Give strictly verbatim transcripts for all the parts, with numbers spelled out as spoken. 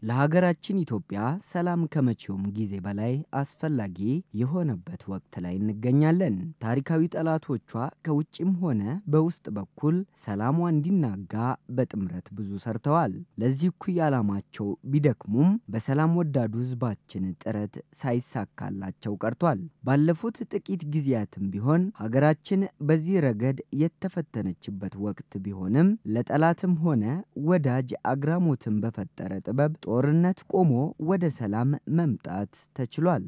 ለሀገራችን ኢትዮጵያ ሰላም ከመቼውም ጊዜ በላይ አስፈላጊ የሆነበት ወቅት ላይ እንገኛለን። ታሪካዊ ጠላቶቿ ከውጭም ሆነ በውስጥ በኩል ሰላሟ እንዲናጋ በጥምረት ብዙ ሰርተዋል። ለዚህ እኩይ ዓላማቸው ቢደክሙም በሰላም ወዳዱ ህዝባችን ጥረት ሳይሳካላቸው ቀርቷል። ባለፉት ጥቂት ጊዜያትም ቢሆን ሀገራችን በዚህ ረገድ የተፈተነችበት ወቅት ቢሆንም ለጠላትም ሆነ ወዳጅ አግራሞትን በፈጠረ ጥበብ ጦርነት ቆሞ ወደ ሰላም መምጣት ተችሏል።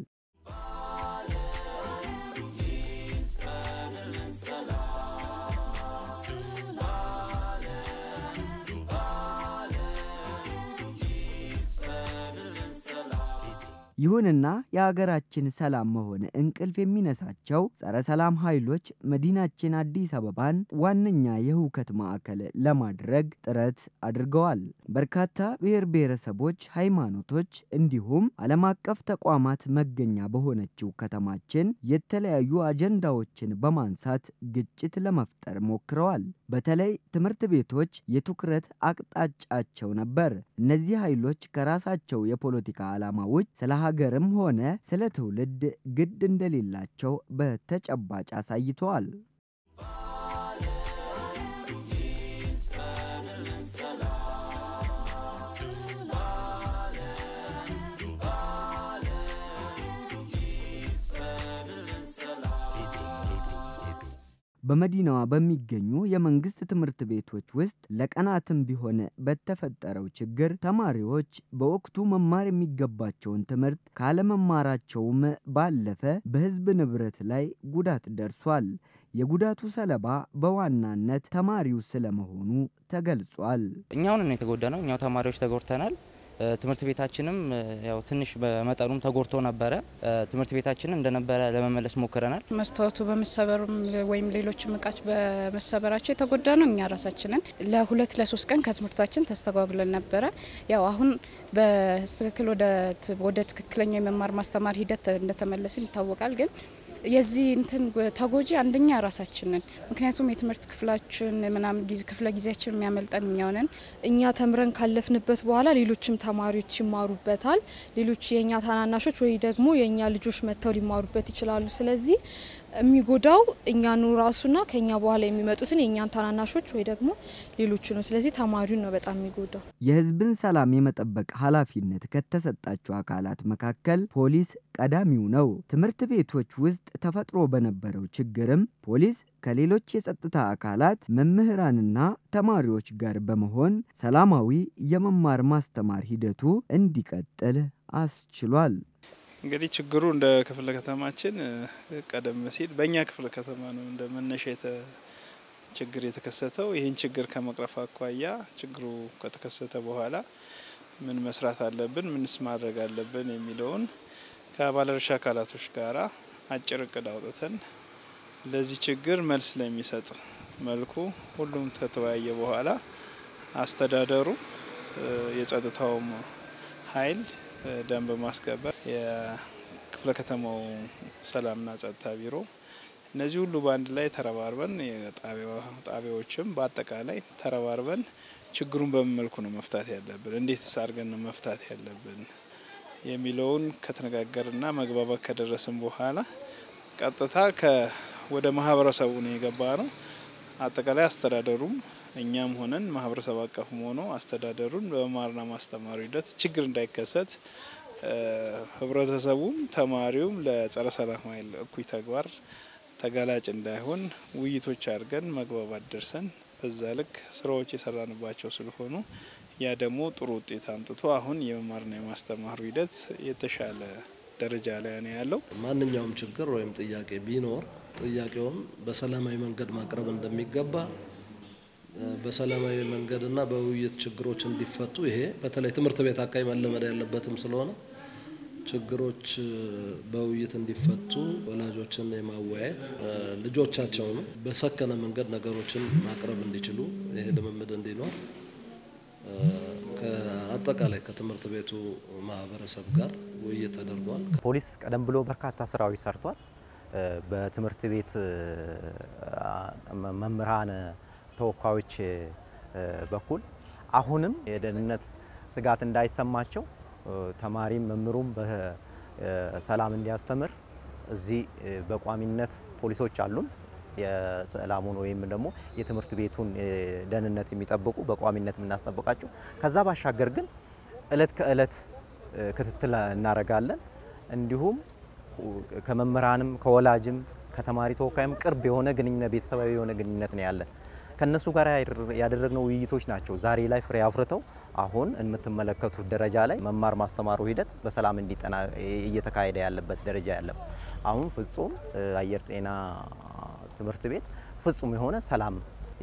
ይሁንና የሀገራችን ሰላም መሆን እንቅልፍ የሚነሳቸው ጸረ ሰላም ኃይሎች መዲናችን አዲስ አበባን ዋነኛ የሁከት ማዕከል ለማድረግ ጥረት አድርገዋል። በርካታ ብሔር ብሔረሰቦች፣ ሃይማኖቶች እንዲሁም ዓለም አቀፍ ተቋማት መገኛ በሆነችው ከተማችን የተለያዩ አጀንዳዎችን በማንሳት ግጭት ለመፍጠር ሞክረዋል። በተለይ ትምህርት ቤቶች የትኩረት አቅጣጫቸው ነበር። እነዚህ ኃይሎች ከራሳቸው የፖለቲካ ዓላማ ውጭ ስለ ሀገርም ሆነ ስለ ትውልድ ግድ እንደሌላቸው በተጨባጭ አሳይተዋል። በመዲናዋ በሚገኙ የመንግስት ትምህርት ቤቶች ውስጥ ለቀናትም ቢሆን በተፈጠረው ችግር ተማሪዎች በወቅቱ መማር የሚገባቸውን ትምህርት ካለመማራቸውም ባለፈ በህዝብ ንብረት ላይ ጉዳት ደርሷል። የጉዳቱ ሰለባ በዋናነት ተማሪው ስለመሆኑ ተገልጿል። እኛው ነን የተጎዳነው፣ እኛው ተማሪዎች ተጎድተናል። ትምህርት ቤታችንም ያው ትንሽ በመጠኑም ተጎድቶ ነበር። ትምህርት ቤታችንን እንደነበረ ለመመለስ ሞክረናል። መስታወቱ በመሰበሩም ወይም ሌሎች ምቃች በመሰበራቸው የተጎዳነው እኛ ራሳችንን ለሁለት ለሶስት ቀን ከትምህርታችን ተስተጓጉለን ነበር። ያው አሁን በትክክል ወደ ወደ ትክክለኛ የመማር ማስተማር ሂደት እንደተመለስን ይታወቃል። ግን የዚህ እንትን ተጎጂ አንደኛ ራሳችንን ምክንያቱም የትምህርት ክፍላችን ምናምን ጊዜ ክፍለ ጊዜያችን የሚያመልጠን እኛው ነን። እኛ ተምረን ካለፍንበት በኋላ ሌሎችም ተማሪዎች ይማሩበታል። ሌሎች የኛ ታናናሾች ወይ ደግሞ የኛ ልጆች መተው ሊማሩበት ይችላሉ። ስለዚህ የሚጎዳው እኛኑ ራሱና ከኛ በኋላ የሚመጡትን የኛን ታናናሾች ወይ ደግሞ ሌሎች ነው። ስለዚህ ተማሪው ነው በጣም የሚጎዳው። የህዝብን ሰላም የመጠበቅ ኃላፊነት ከተሰጣቸው አካላት መካከል ፖሊስ ቀዳሚው ነው። ትምህርት ቤቶች ውስጥ ተፈጥሮ በነበረው ችግርም ፖሊስ ከሌሎች የጸጥታ አካላት መምህራንና ተማሪዎች ጋር በመሆን ሰላማዊ የመማር ማስተማር ሂደቱ እንዲቀጥል አስችሏል። እንግዲህ ችግሩ እንደ ክፍለ ከተማችን ቀደም ሲል በእኛ ክፍለ ከተማ ነው እንደ መነሻ ችግር የተከሰተው። ይህን ችግር ከመቅረፍ አኳያ ችግሩ ከተከሰተ በኋላ ምን መስራት አለብን፣ ምንስ ማድረግ አለብን የሚለውን ከባለድርሻ አካላቶች ጋራ አጭር እቅድ አውጥተን ለዚህ ችግር መልስ ለሚሰጥ መልኩ ሁሉም ከተወያየ በኋላ አስተዳደሩ የጸጥታው ኃይል ደንብ ማስከበር የክፍለ ከተማው ሰላምና ጸጥታ ቢሮ እነዚህ ሁሉ ባንድ ላይ ተረባርበን የጣቢያው ጣቢያዎችም በአጠቃላይ ተረባርበን ችግሩን በመልኩ ነው መፍታት ያለብን፣ እንዴትስ አድርገን ነው መፍታት ያለብን የሚለውን ከተነጋገርና መግባባት ከደረስን በኋላ ቀጥታ ከ ወደ ማህበረሰቡ ነው የገባነው። አጠቃላይ አስተዳደሩም እኛም ሆነን ማህበረሰብ አቀፍ ሆኖ አስተዳደሩን በመማርና ማስተማር ሂደት ችግር እንዳይከሰት ህብረተሰቡም ተማሪውም ለጸረ ሰላም ኃይል እኩይ ተግባር ተጋላጭ እንዳይሆን ውይይቶች አድርገን መግባባት ደርሰን በዛ ልክ ስራዎች የሰራንባቸው ስለሆኑ ያ ደግሞ ጥሩ ውጤት አምጥቶ አሁን የመማርና የማስተማር ሂደት የተሻለ ደረጃ ላይ ነው ያለው። ማንኛውም ችግር ወይም ጥያቄ ቢኖር ጥያቄውን በሰላማዊ መንገድ ማቅረብ እንደሚገባ በሰላማዊ መንገድና በውይይት ችግሮች እንዲፈቱ ይሄ በተለይ ትምህርት ቤት አካባቢ መለመድ ያለበትም ስለሆነ ችግሮች በውይይት እንዲፈቱ ወላጆችን የማወያየት ልጆቻቸውን በሰከነ መንገድ ነገሮችን ማቅረብ እንዲችሉ ይሄ ልምምድ እንዲኖር ከአጠቃላይ ከትምህርት ቤቱ ማህበረሰብ ጋር ውይይት ተደርጓል። ፖሊስ ቀደም ብሎ በርካታ ስራዎች ሰርቷል። በትምህርት ቤት መምህራን ተወካዮች በኩል አሁንም የደህንነት ስጋት እንዳይሰማቸው ተማሪም መምሩም በሰላም እንዲያስተምር እዚህ በቋሚነት ፖሊሶች አሉን የሰላሙን ወይም ደግሞ የትምህርት ቤቱን ደህንነት የሚጠብቁ በቋሚነት እናስጠብቃቸው ከዛ ባሻገር ግን እለት ከእለት ክትትል እናረጋለን እንዲሁም ከመምህራንም ከወላጅም ከተማሪ ተወካይም ቅርብ የሆነ ግንኙነት ቤተሰባዊ የሆነ ግንኙነት ነው ያለን ከነሱ ጋር ያደረግነው ውይይቶች ናቸው ዛሬ ላይ ፍሬ አፍርተው አሁን እንምትመለከቱት ደረጃ ላይ መማር ማስተማሩ ሂደት በሰላም እንዲጠና እየተካሄደ ያለበት ደረጃ ያለው አሁን ፍጹም አየር ጤና ትምህርት ቤት ፍጹም የሆነ ሰላም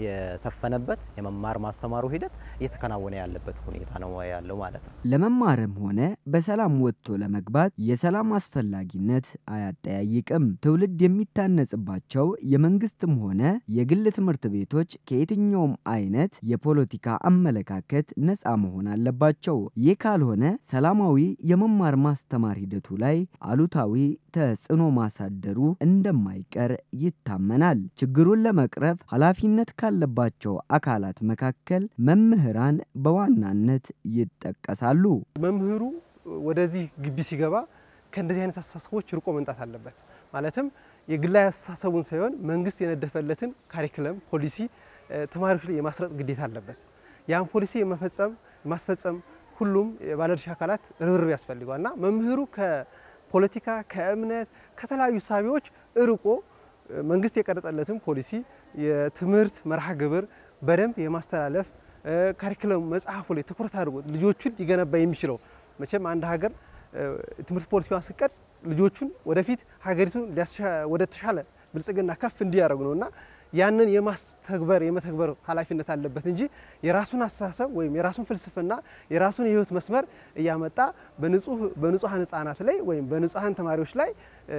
የሰፈነበት የመማር ማስተማሩ ሂደት እየተከናወነ ያለበት ሁኔታ ነው ያለው ማለት ነው ለመማርም ሆነ በሰላም ወጥቶ ለመግባት የሰላም አስፈላጊነት አያጠያይቅም ትውልድ የሚታነጽባቸው የመንግስትም ሆነ የግል ትምህርት ቤቶች ከየትኛውም አይነት የፖለቲካ አመለካከት ነፃ መሆን አለባቸው ይህ ካልሆነ ሰላማዊ የመማር ማስተማር ሂደቱ ላይ አሉታዊ ተጽዕኖ ማሳደሩ እንደማይቀር ይታመናል ችግሩን ለመቅረፍ ኃላፊነት ካለባቸው አካላት መካከል መምህራን በዋናነት ይጠቀሳሉ መምህሩ ወደዚህ ግቢ ሲገባ ከእንደዚህ አይነት አስተሳሰቦች ርቆ መንጣት አለበት ማለትም የግላዊ አስተሳሰቡን ሳይሆን መንግስት የነደፈለትን ካሪኩለም ፖሊሲ ተማሪዎች ላይ የማስረጽ ግዴታ አለበት ያን ፖሊሲ የመፈጸም ማስፈጸም ሁሉም ባለድርሻ አካላት ርብርብ ያስፈልጋልና መምህሩ ከፖለቲካ ከእምነት ከተለያዩ ሳቢዎች ርቆ መንግስት የቀረጸለትን ፖሊሲ የትምህርት መርሃ ግብር በደንብ የማስተላለፍ ካሪኩለም መጽሐፉ ላይ ትኩረት አድርጎ ልጆቹን ሊገነባ የሚችለው መቼም አንድ ሀገር ትምህርት ፖሊሲዋን ሲቀርጽ ልጆቹን ወደፊት ሀገሪቱን ወደ ተሻለ ብልጽግና ከፍ እንዲያደርጉ ነውና ያንን የማስተግበር የመተግበር ኃላፊነት አለበት እንጂ የራሱን አስተሳሰብ ወይም የራሱን ፍልስፍና የራሱን የህይወት መስመር እያመጣ በንጹህ በንጹሃን ህፃናት ላይ ወይም በንጹሃን ተማሪዎች ላይ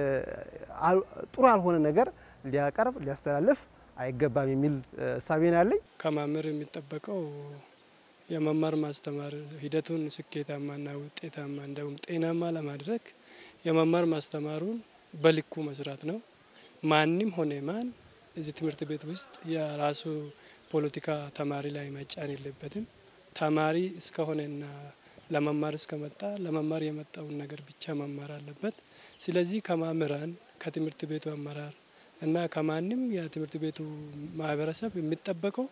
ጥሩ ያልሆነ ነገር ሊያቀርብ ሊያስተላልፍ አይገባም የሚል ሳቢና ያለኝ ከመምህር የሚጠበቀው የመማር ማስተማር ሂደቱን ስኬታማና ውጤታማ እንደውም ጤናማ ለማድረግ የመማር ማስተማሩን በልኩ መስራት ነው ማንንም ሆነ ማን እዚህ ትምህርት ቤት ውስጥ የራሱ ፖለቲካ ተማሪ ላይ መጫን የለበትም ተማሪ እስከሆነና ለመማር እስከመጣ ለመማር የመጣውን ነገር ብቻ መማር አለበት ስለዚህ ከመምህራን ከትምህርት ቤቱ አመራር እና ከማንም የትምህርት ቤቱ ማህበረሰብ የሚጠበቀው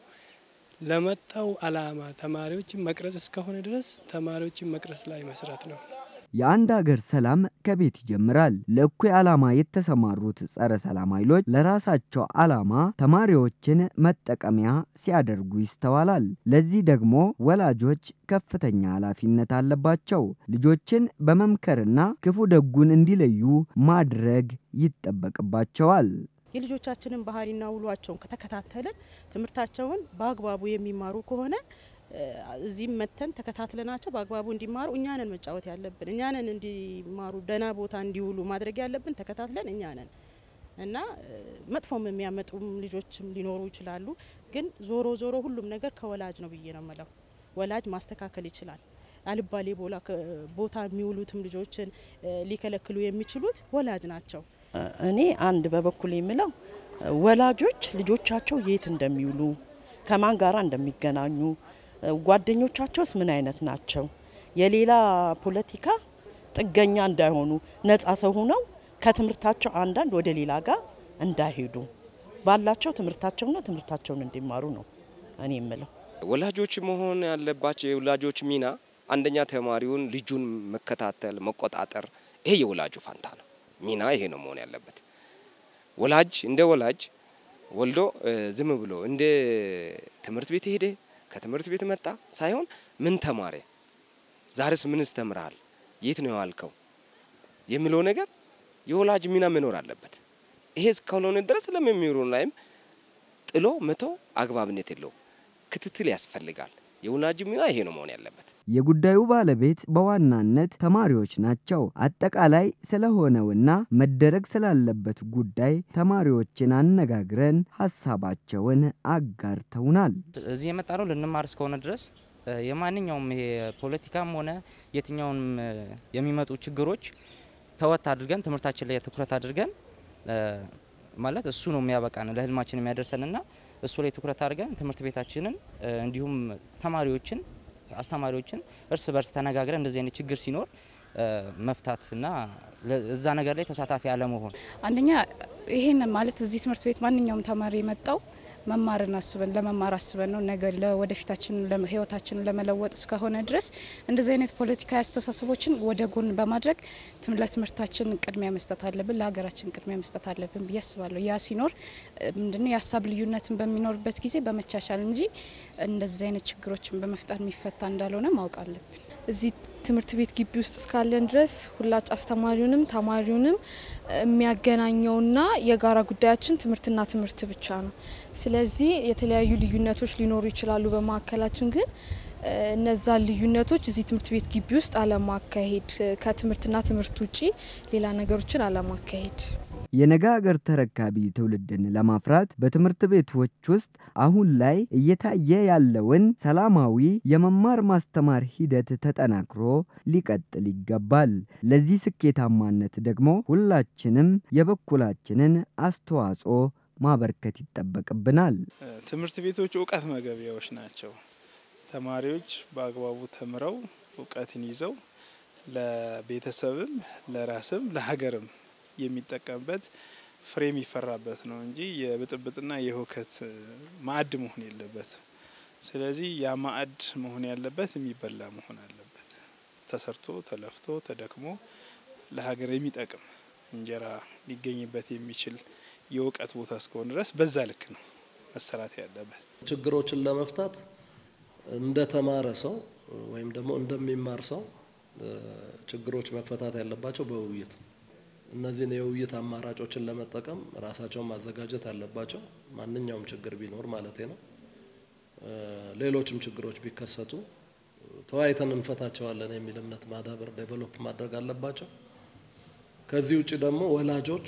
ለመጣው አላማ ተማሪዎችን መቅረጽ እስከሆነ ድረስ ተማሪዎችን መቅረጽ ላይ መስራት ነው የአንድ ሀገር ሰላም ከቤት ይጀምራል ለእኩይ ዓላማ የተሰማሩት ጸረ ሰላም ኃይሎች ለራሳቸው ዓላማ ተማሪዎችን መጠቀሚያ ሲያደርጉ ይስተዋላል ለዚህ ደግሞ ወላጆች ከፍተኛ ኃላፊነት አለባቸው ልጆችን በመምከርና ክፉ ደጉን እንዲለዩ ማድረግ ይጠበቅባቸዋል የልጆቻችንን ባህሪና ውሏቸውን ከተከታተልን ትምህርታቸውን በአግባቡ የሚማሩ ከሆነ እዚህም መተን ተከታትለናቸው በአግባቡ እንዲማሩ እኛንን መጫወት ያለብን እኛንን እንዲማሩ ደና ቦታ እንዲውሉ ማድረግ ያለብን ተከታትለን እኛንን እና መጥፎም የሚያመጡም ልጆችም ሊኖሩ ይችላሉ ግን ዞሮ ዞሮ ሁሉም ነገር ከወላጅ ነው ብዬ ነው ማለት ወላጅ ማስተካከል ይችላል አልባሌ ቦታ የሚውሉትም ልጆችን ሊከለክሉ የሚችሉት ወላጅ ናቸው እኔ አንድ በበኩል የምለው ወላጆች ልጆቻቸው የት እንደሚውሉ ከማን ጋራ እንደሚገናኙ ጓደኞቻቸውስ ምን አይነት ናቸው የሌላ ፖለቲካ ጥገኛ እንዳይሆኑ ነፃ ሰው ሆነው ከትምርታቸው አንዳንድ ወደ ሌላ ጋር እንዳይሄዱ ባላቸው ትምርታቸውና ትምርታቸውን እንዲማሩ ነው እኔ የምለው ወላጆች መሆን ያለባቸው የወላጆች ሚና አንደኛ ተማሪውን ልጁን መከታተል መቆጣጠር ይሄ የወላጁ ፋንታ ነው ሚና ይሄ ነው መሆን ያለበት ወላጅ እንደ ወላጅ ወልዶ ዝም ብሎ እንደ ትምህርት ቤት ሄደ ከትምህርት ቤት መጣ ሳይሆን ምን ተማረ ዛሬስ ምን ተምራል የት ነው ያልከው የሚለው ነገር የወላጅ ሚና መኖር አለበት ይሄ እስካሁን ድረስ ለመምህሩ ላይም ጥሎ መቶ አግባብነት የለው ክትትል ያስፈልጋል የወላጅ ሚና ይሄ ነው መሆን ያለበት የጉዳዩ ባለቤት በዋናነት ተማሪዎች ናቸው አጠቃላይ ስለሆነውና መደረግ ስላለበት ጉዳይ ተማሪዎችን አነጋግረን ሐሳባቸውን አጋርተውናል እዚህ የመጣነው ልንማር እስከሆነ ድረስ የማንኛውም ይሄ ፖለቲካም ሆነ የትኛውም የሚመጡ ችግሮች ተወት አድርገን ትምህርታችን ላይ ትኩረት አድርገን ማለት እሱ ነው የሚያበቃን ለህልማችን የሚያደርሰንና እሱ ላይ ትኩረት አድርገን ትምህርት ቤታችንን እንዲሁም ተማሪዎችን አስተማሪዎችን እርስ በርስ ተነጋግረን እንደዚህ አይነት ችግር ሲኖር መፍታትና እዛ ነገር ላይ ተሳታፊ አለመሆን አንደኛ ይሄን ማለት እዚህ ትምህርት ቤት ማንኛውም ተማሪ የመጣው መማርን አስበን ለመማር አስበን ነው ነገር ለወደፊታችን ለህይወታችን ለመለወጥ እስከሆነ ድረስ እንደዚህ አይነት ፖለቲካዊ አስተሳሰቦችን ወደ ጎን በማድረግ ለትምህርታችን ቅድሚያ መስጠት አለብን ለሀገራችን ቅድሚያ መስጠት አለብን ብዬ አስባለሁ። ያ ሲኖር ምንድነው የሀሳብ ልዩነትን በሚኖርበት ጊዜ በመቻቻል እንጂ እንደዚህ አይነት ችግሮችን በመፍጠር የሚፈታ እንዳልሆነ ማወቅ አለብን። እዚህ ትምህርት ቤት ግቢ ውስጥ እስካለን ድረስ ሁላችን አስተማሪውንም ተማሪውንም የሚያገናኘውና የጋራ ጉዳያችን ትምህርትና ትምህርት ብቻ ነው። ስለዚህ የተለያዩ ልዩነቶች ሊኖሩ ይችላሉ በማከላችን ግን እነዛ ልዩነቶች እዚህ ትምህርት ቤት ግቢ ውስጥ አለማካሄድ ከትምህርትና ትምህርት ውጪ ሌላ ነገሮችን አለማካሄድ የነገ ሀገር ተረካቢ ትውልድን ለማፍራት በትምህርት ቤቶች ውስጥ አሁን ላይ እየታየ ያለውን ሰላማዊ የመማር ማስተማር ሂደት ተጠናክሮ ሊቀጥል ይገባል። ለዚህ ስኬታማነት ደግሞ ሁላችንም የበኩላችንን አስተዋጽኦ ማበርከት ይጠበቅብናል። ትምህርት ቤቶች ዕውቀት መገቢያዎች ናቸው። ተማሪዎች በአግባቡ ተምረው ዕውቀትን ይዘው ለቤተሰብም ለራስም ለሀገርም የሚጠቀምበት ፍሬ የሚፈራበት ነው እንጂ የብጥብጥና የሁከት ማዕድ መሆን የለበት። ስለዚህ ያ ማዕድ መሆን ያለበት የሚበላ መሆን አለበት። ተሰርቶ ተለፍቶ ተደክሞ ለሀገር የሚጠቅም እንጀራ ሊገኝበት የሚችል የዕውቀት ቦታ እስከሆነ ድረስ በዛ ልክ ነው መሰራት ያለበት። ችግሮችን ለመፍታት እንደ ተማረ ሰው ወይም ደግሞ እንደሚማር ሰው ችግሮች መፈታት ያለባቸው በውይይት እነዚህን የውይይት አማራጮችን ለመጠቀም ራሳቸውን ማዘጋጀት አለባቸው። ማንኛውም ችግር ቢኖር ማለት ነው። ሌሎችም ችግሮች ቢከሰቱ ተወያይተን እንፈታቸዋለን የሚል እምነት ማዳበር ዴቨሎፕ ማድረግ አለባቸው። ከዚህ ውጪ ደግሞ ወላጆች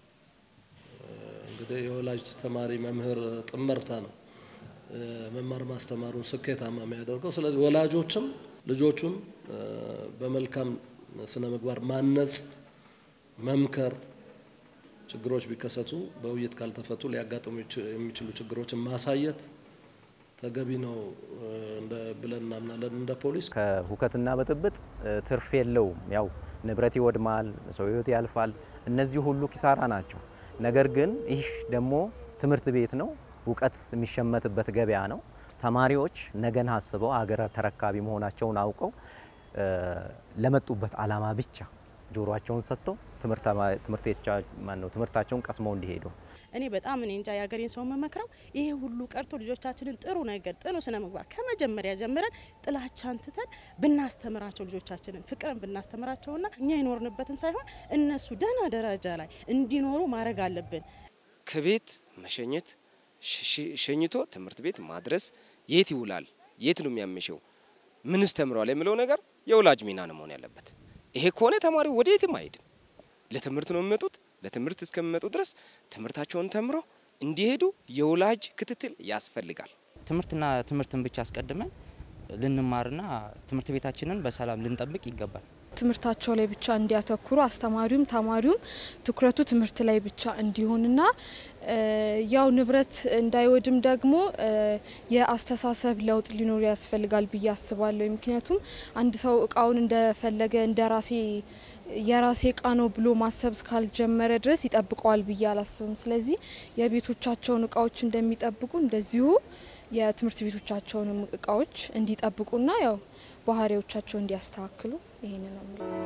እንግዲህ የወላጅ ተማሪ መምህር ጥምርታ ነው መማር ማስተማሩን ስኬታማ የሚያደርገው። ስለዚህ ወላጆችም ልጆቹን በመልካም ስነ ምግባር ማነጽ መምከር ችግሮች ቢከሰቱ በውይይት ካልተፈቱ ሊያጋጥሙ የሚችሉ ችግሮችን ማሳየት ተገቢ ነው እንደ ብለን እናምናለን። እንደ ፖሊስ ከሁከትና በጥብጥ ትርፍ የለውም። ያው ንብረት ይወድማል፣ ሰው ህይወት ያልፋል። እነዚህ ሁሉ ኪሳራ ናቸው። ነገር ግን ይህ ደግሞ ትምህርት ቤት ነው፣ ዕውቀት የሚሸመትበት ገበያ ነው። ተማሪዎች ነገን አስበው ሀገር ተረካቢ መሆናቸውን አውቀው ለመጡበት አላማ ብቻ ጆሮአቸውን ሰጥተው ትምህርት ትምህርታቸውን ቀስመው እንዲሄዱ እኔ በጣም እኔ እንጃ ያገሬን ሰው መመክረው ይሄ ሁሉ ቀርቶ ልጆቻችንን ጥሩ ነገር ጥሩ ስነ ምግባር ከመጀመሪያ ጀምረን ጥላቻን ትተን ብናስተምራቸው ልጆቻችንን ፍቅርን ብናስተምራቸውና እኛ ይኖርንበትን ሳይሆን እነሱ ደህና ደረጃ ላይ እንዲኖሩ ማድረግ አለብን። ከቤት መሸኘት ሸኝቶ ትምህርት ቤት ማድረስ የት ይውላል የት ነው የሚያመሸው ምንስ ተምሯል የሚለው ነገር የወላጅ ሚና ነው መሆን ያለበት። ይሄ ከሆነ ተማሪው ወዴትም አይሄድም። ለትምህርት ነው የሚመጡት። ለትምህርት እስከሚመጡ ድረስ ትምህርታቸውን ተምረው እንዲሄዱ የወላጅ ክትትል ያስፈልጋል። ትምህርትና ትምህርትን ብቻ አስቀድመን ልንማርና ትምህርት ቤታችንን በሰላም ልንጠብቅ ይገባል። ትምህርታቸው ላይ ብቻ እንዲያተኩሩ አስተማሪውም ተማሪውም ትኩረቱ ትምህርት ላይ ብቻ እንዲሆንና ያው ንብረት እንዳይወድም ደግሞ የአስተሳሰብ ለውጥ ሊኖር ያስፈልጋል ብዬ አስባለሁ። ምክንያቱም አንድ ሰው እቃውን እንደፈለገ እንደራሴ የራሴ እቃ ነው ብሎ ማሰብ እስካልጀመረ ድረስ ይጠብቀዋል ብዬ አላስብም። ስለዚህ የቤቶቻቸውን እቃዎች እንደሚጠብቁ እንደዚሁ የትምህርት ቤቶቻቸውን እቃዎች እንዲጠብቁና ያው ባህሪዎቻቸው እንዲያስተካክሉ ይሄንን ነው።